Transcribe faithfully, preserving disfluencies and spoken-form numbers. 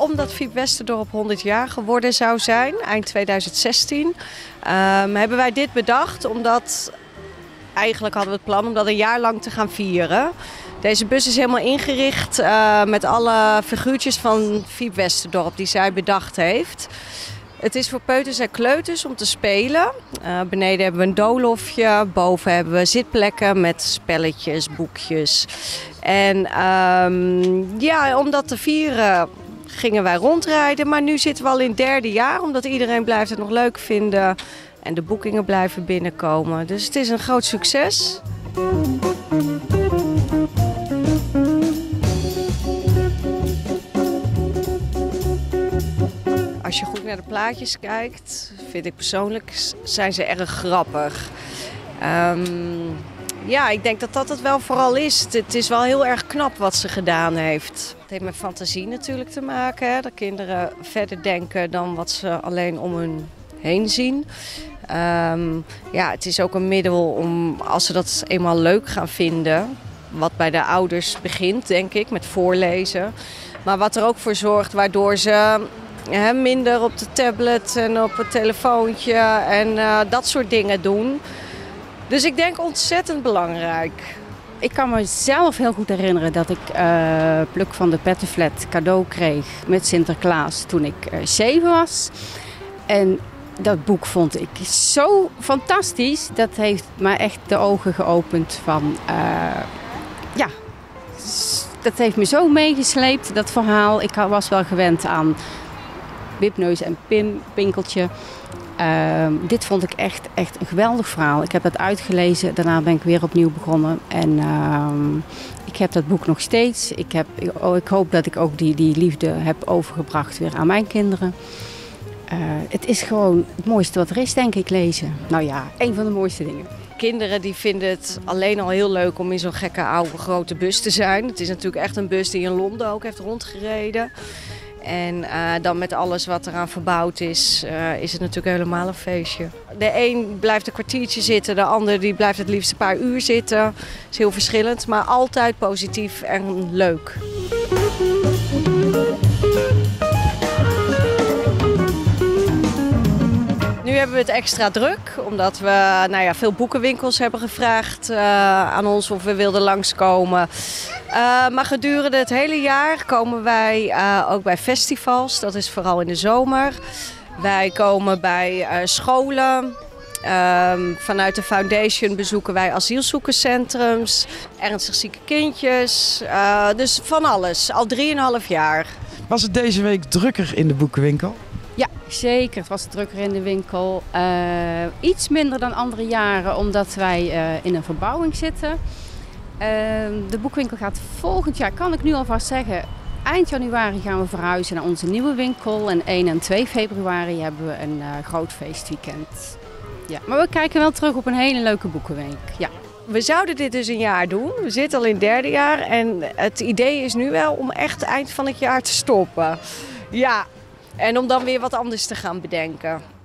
omdat Fiep Westerdorp honderd jaar geworden zou zijn, eind tweeduizend zestien, um, hebben wij dit bedacht. Omdat eigenlijk hadden we het plan om dat een jaar lang te gaan vieren. Deze bus is helemaal ingericht uh, met alle figuurtjes van Fiep Westerdorp die zij bedacht heeft. Het is voor peuters en kleuters om te spelen. Uh, beneden hebben we een doolhofje, boven hebben we zitplekken met spelletjes, boekjes. En um, ja, om dat te vieren gingen wij rondrijden. Maar nu zitten we al in het derde jaar, omdat iedereen blijft het nog leuk vinden. En de boekingen blijven binnenkomen. Dus het is een groot succes. Als je goed naar de plaatjes kijkt, vind ik persoonlijk, zijn ze erg grappig. Um, ja, ik denk dat dat het wel vooral is. Het is wel heel erg knap wat ze gedaan heeft. Het heeft met fantasie natuurlijk te maken. Hè? Dat kinderen verder denken dan wat ze alleen om hun heen zien. Um, ja, het is ook een middel om, als ze dat eenmaal leuk gaan vinden, wat bij de ouders begint, denk ik, met voorlezen. Maar wat er ook voor zorgt, waardoor ze He, minder op de tablet en op het telefoontje en uh, dat soort dingen doen. Dus ik denk ontzettend belangrijk. Ik kan me zelf heel goed herinneren dat ik uh, Pluk van de Pettenflat cadeau kreeg met Sinterklaas toen ik uh, zeven was. En dat boek vond ik zo fantastisch. Dat heeft mij echt de ogen geopend van, uh, ja, dat heeft me zo meegesleept, dat verhaal. Ik was wel gewend aan Wipneus en Pim, Pinkeltje. Uh, dit vond ik echt, echt een geweldig verhaal. Ik heb het uitgelezen, daarna ben ik weer opnieuw begonnen. En uh, ik heb dat boek nog steeds. Ik, heb, ik hoop dat ik ook die, die liefde heb overgebracht weer aan mijn kinderen. Uh, het is gewoon het mooiste wat er is, denk ik, lezen. Nou ja, een van de mooiste dingen. Kinderen die vinden het alleen al heel leuk om in zo'n gekke oude grote bus te zijn. Het is natuurlijk echt een bus die in Londen ook heeft rondgereden. En uh, dan met alles wat eraan verbouwd is, uh, is het natuurlijk helemaal een feestje. De een blijft een kwartiertje zitten, de ander die blijft het liefst een paar uur zitten. Dat is heel verschillend, maar altijd positief en leuk. Nu hebben we het extra druk, omdat we nou ja, veel boekenwinkels hebben gevraagd uh, aan ons of we wilden langskomen. Uh, maar gedurende het hele jaar komen wij uh, ook bij festivals, dat is vooral in de zomer. Wij komen bij uh, scholen. Uh, vanuit de foundation bezoeken wij asielzoekerscentrums, ernstig zieke kindjes. Uh, dus van alles, al drieënhalf jaar. Was het deze week drukker in de boekenwinkel? Ja, zeker. Het was drukker in de winkel. Uh, iets minder dan andere jaren, omdat wij uh, in een verbouwing zitten. Uh, de boekwinkel gaat volgend jaar, kan ik nu alvast zeggen, eind januari gaan we verhuizen naar onze nieuwe winkel. En één en twee februari hebben we een uh, groot feestweekend. Ja, maar we kijken wel terug op een hele leuke boekenweek. Ja. We zouden dit dus een jaar doen. We zitten al in het derde jaar en het idee is nu wel om echt eind van het jaar te stoppen. Ja, en om dan weer wat anders te gaan bedenken.